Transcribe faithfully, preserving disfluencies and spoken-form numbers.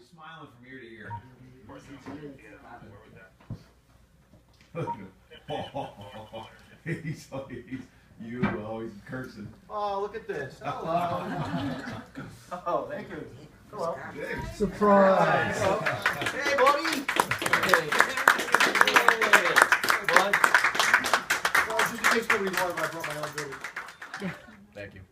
smiling from ear to ear. he's, he's, you, oh, he's cursing. Oh, look at this. Hello. Oh, thank you. Hello. Surprise. Hey, buddy. Hey. Hey, bud. Well, just in case nobody knows, I brought my own beer. Thank you.